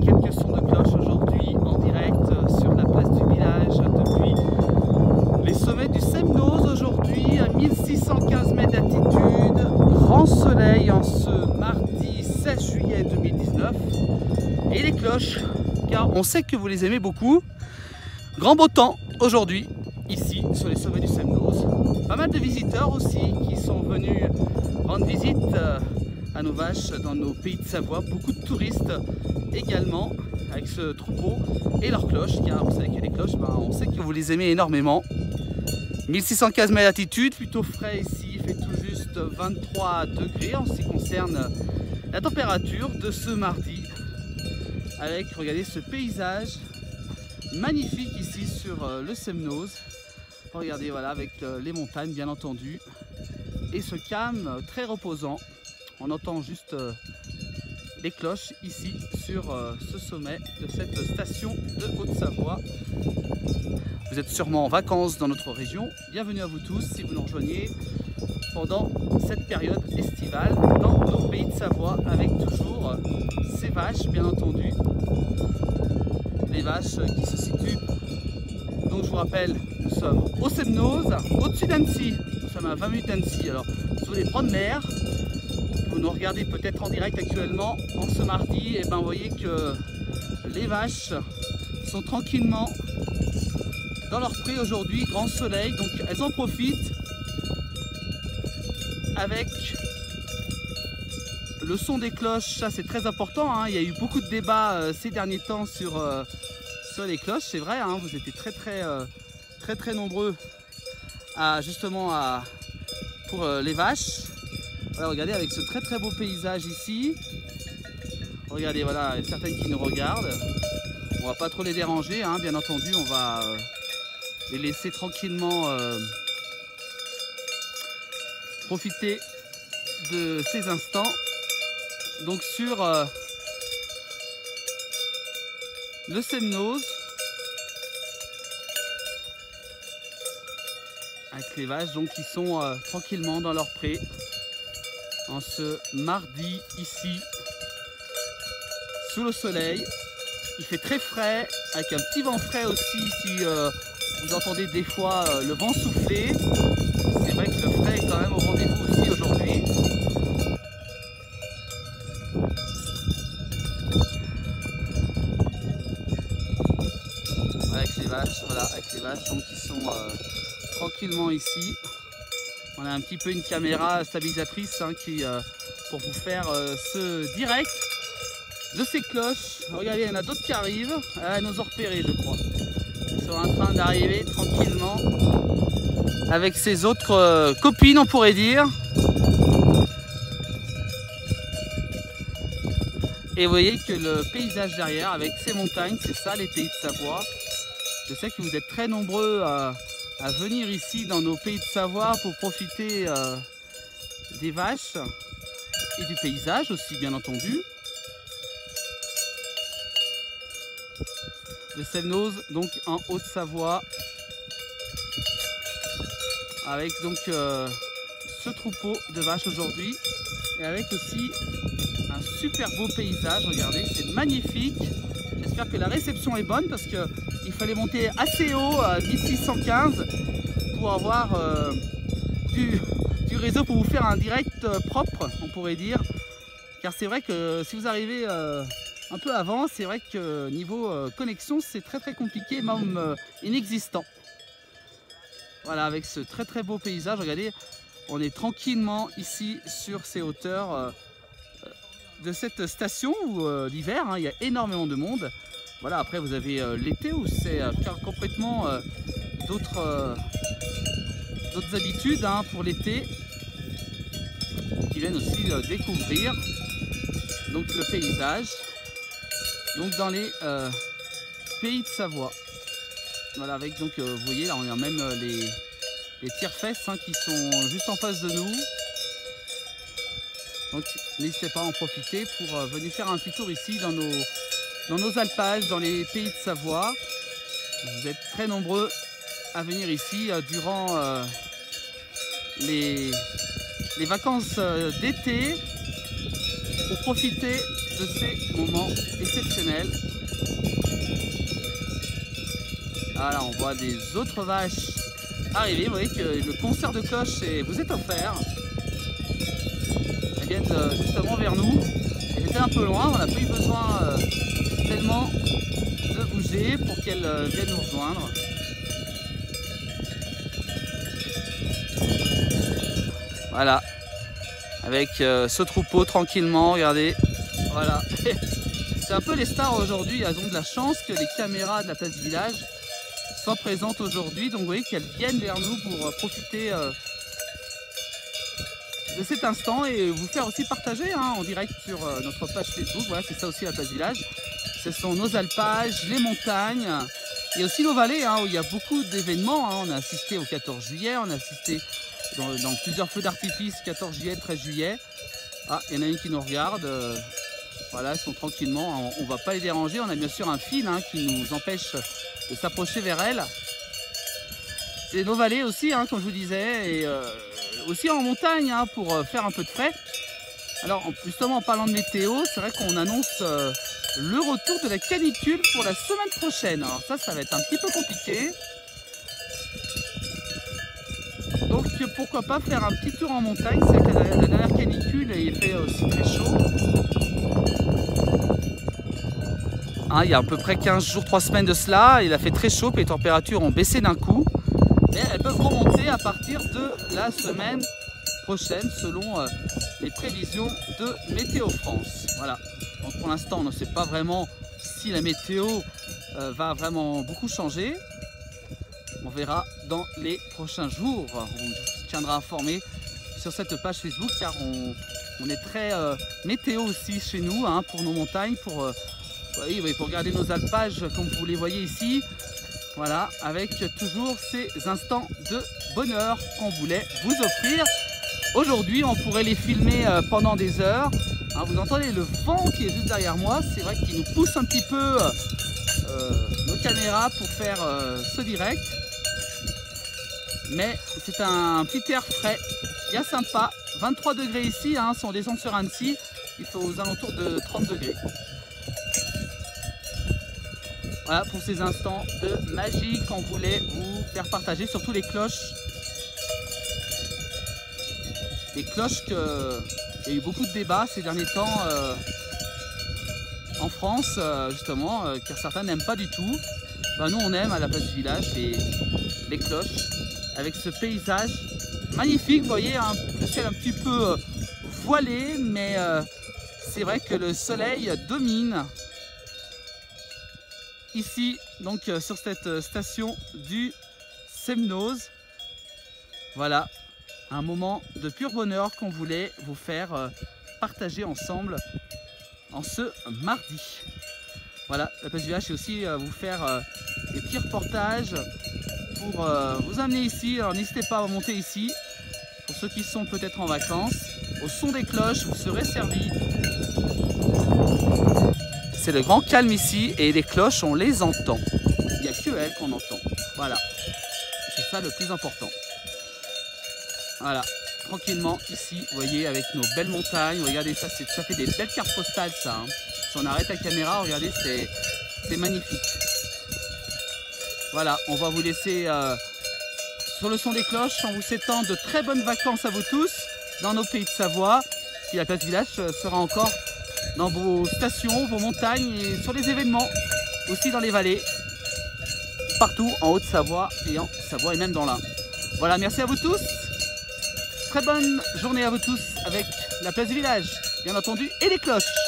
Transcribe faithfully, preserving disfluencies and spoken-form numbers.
quelques sons de cloche aujourd'hui en direct sur la place du village depuis les sommets du Semnoz aujourd'hui à mille six cent quinze mètres d'altitude. Grand soleil en ce mardi seize juillet deux mille dix-neuf et les cloches car on sait que vous les aimez beaucoup. Grand beau temps aujourd'hui ici sur les sommets du Semnoz. Pas mal de visiteurs aussi qui sont venus rendre visite à nos vaches dans nos pays de Savoie. Beaucoup de touristes également avec ce troupeau et leurs cloches car vous savez que les cloches, ben, on sait que vous les aimez énormément. mille six cent quinze mètres d'altitude, plutôt frais ici, il fait tout juste vingt-trois degrés en ce qui concerne la température de ce mardi avec, regardez ce paysage magnifique ici sur le Semnoz. Regardez, voilà, avec les montagnes bien entendu et ce calme très reposant. On entend juste les cloches ici sur ce sommet de cette station de Haute-Savoie. Vous êtes sûrement en vacances dans notre région. Bienvenue à vous tous si vous nous rejoignez pendant cette période estivale dans nos pays de Savoie avec toujours ces vaches bien entendu. Les vaches qui se situent, donc je vous rappelle, nous sommes au Semnoz, au-dessus d'Annecy. Nous sommes à vingt minutes d'Annecy. Alors si vous voulez prendre l'air, vous nous regardez peut-être en direct actuellement en ce mardi, et ben vous voyez que les vaches sont tranquillement dans leur pré aujourd'hui, grand soleil, donc elles en profitent avec le son des cloches. Ça c'est très important, hein. Il y a eu beaucoup de débats euh, ces derniers temps sur, euh, sur les cloches, c'est vrai, hein. Vous étiez très très euh, très très nombreux à justement à, pour euh, les vaches. Voilà, regardez avec ce très très beau paysage ici. Regardez, voilà, il y a certaines qui nous regardent. On va pas trop les déranger, hein, bien entendu, on va euh, les laisser tranquillement euh, profiter de ces instants. Donc sur euh, le Semnoz, avec les vaches donc qui sont euh, tranquillement dans leur pré en ce mardi ici sous le soleil. Il fait très frais avec un petit vent frais aussi si euh, vous entendez des fois euh, le vent souffler. C'est vrai que le frais est quand même au rendez-vous aussi aujourd'hui. Avec les vaches, voilà, avec les vaches donc qui sont euh, tranquillement ici. On a un petit peu une caméra stabilisatrice hein, qui, euh, pour vous faire euh, ce direct de ces cloches. Regardez, il y en a d'autres qui arrivent. Ah, elles nous ont repérés, je crois. Ils sont en train d'arriver tranquillement avec ses autres euh, copines, on pourrait dire. Et vous voyez que le paysage derrière, avec ces montagnes, c'est ça les pays de Savoie. Je sais que vous êtes très nombreux à, à venir ici dans nos pays de Savoie pour profiter euh, des vaches et du paysage aussi, bien entendu. Le Semnoz, donc en Haute-Savoie, avec donc euh, ce troupeau de vaches aujourd'hui et avec aussi un super beau paysage. Regardez, c'est magnifique. J'espère que la réception est bonne parce que il fallait monter assez haut à mille six cent quinze pour avoir euh, du, du réseau pour vous faire un direct euh, propre, on pourrait dire. Car c'est vrai que si vous arrivez euh, un peu avant, c'est vrai que niveau euh, connexion, c'est très très compliqué, même euh, inexistant. Voilà, avec ce très très beau paysage, regardez, on est tranquillement ici sur ces hauteurs euh, de cette station où euh, l'hiver, hein, il y a énormément de monde. Voilà, après vous avez euh, l'été où c'est euh, complètement euh, d'autres euh, d'autres habitudes hein, pour l'été qui viennent aussi euh, découvrir donc le paysage donc dans les euh, pays de Savoie. Voilà, avec donc euh, vous voyez là on a même euh, les, les tire-fesses hein, qui sont juste en face de nous. Donc n'hésitez pas à en profiter pour euh, venir faire un petit tour ici dans nos, dans nos alpages, dans les pays de Savoie. Vous êtes très nombreux à venir ici euh, durant euh, les, les vacances euh, d'été pour profiter de ces moments exceptionnels. Voilà, on voit des autres vaches arriver. Vous voyez que le concert de cloches vous est offert. Elles viennent justement vers nous. Elles étaient un peu loin, on n'a pas eu besoin euh, tellement de bouger pour qu'elles euh, viennent nous rejoindre. Voilà, avec euh, ce troupeau tranquillement, regardez, voilà. C'est un peu les stars aujourd'hui, elles ont de la chance que les caméras de la place du village soient présentes aujourd'hui. Donc vous voyez qu'elles viennent vers nous pour euh, profiter euh, de cet instant et vous faire aussi partager hein, en direct sur euh, notre page Facebook. Voilà, c'est ça aussi la place du village. Ce sont nos alpages, les montagnes et aussi nos vallées hein, où il y a beaucoup d'événements. Hein. On a assisté au quatorze juillet, on a assisté Dans, dans plusieurs feux d'artifice, quatorze juillet, treize juillet. Ah, il y en a une qui nous regarde. Euh, voilà, ils sont tranquillement. On ne va pas les déranger. On a bien sûr un fil hein, qui nous empêche de s'approcher vers elles. C'est nos vallées aussi, hein, comme je vous disais. Et euh, aussi en montagne hein, pour faire un peu de frais. Alors, justement, en parlant de météo, c'est vrai qu'on annonce euh, le retour de la canicule pour la semaine prochaine. Alors ça, ça va être un petit peu compliqué. Donc pourquoi pas faire un petit tour en montagne. C'est que la, la dernière canicule il fait aussi très chaud. Hein, il y a à peu près quinze jours, trois semaines de cela, il a fait très chaud et les températures ont baissé d'un coup. Mais elles peuvent remonter à partir de la semaine prochaine selon euh, les prévisions de Météo France. Voilà. Donc pour l'instant on ne sait pas vraiment si la météo euh, va vraiment beaucoup changer. On verra dans les prochains jours. On vous tiendra informé sur cette page Facebook car on, on est très euh, météo aussi chez nous hein, pour nos montagnes, pour, euh, oui, oui, pour regarder nos alpages comme vous les voyez ici. Voilà, avec toujours ces instants de bonheur qu'on voulait vous offrir. Aujourd'hui, on pourrait les filmer euh, pendant des heures. Hein, vous entendez le vent qui est juste derrière moi. C'est vrai qu'il nous pousse un petit peu euh, nos caméras pour faire euh, ce direct. Mais c'est un petit air frais, bien sympa, vingt-trois degrés ici, hein, si on descend sur Annecy, il faut aux alentours de trente degrés. Voilà pour ces instants de magie qu'on voulait vous faire partager, surtout les cloches. Les cloches que il y a eu beaucoup de débats ces derniers temps euh, en France, euh, justement, euh, car certains n'aiment pas du tout. Ben, nous on aime à la place du village les, les cloches. Avec ce paysage magnifique, vous voyez, hein, le ciel un petit peu euh, voilé, mais euh, c'est vrai que le soleil domine ici, donc euh, sur cette station du Semnoz. Voilà, un moment de pur bonheur qu'on voulait vous faire euh, partager ensemble en ce mardi. Voilà, la place du village, c'est aussi euh, vous faire euh, des petits reportages pour euh, vous amener ici. Alors n'hésitez pas à monter ici pour ceux qui sont peut-être en vacances. Au son des cloches, vous serez servis. C'est le grand calme ici et les cloches, on les entend. Il n'y a que elles qu'on entend. Voilà, c'est ça le plus important. Voilà, tranquillement ici, vous voyez, avec nos belles montagnes. Regardez ça, ça fait des belles cartes postales ça. Hein. Si on arrête la caméra, regardez, c'est magnifique. Voilà, on va vous laisser euh, sur le son des cloches en vous souhaitant de très bonnes vacances à vous tous dans nos pays de Savoie. Puis la place du village sera encore dans vos stations, vos montagnes et sur les événements, aussi dans les vallées, partout en Haute-Savoie et en Savoie et même dans l'Ain. Voilà, merci à vous tous. Très bonne journée à vous tous avec la place du village, bien entendu, et les cloches.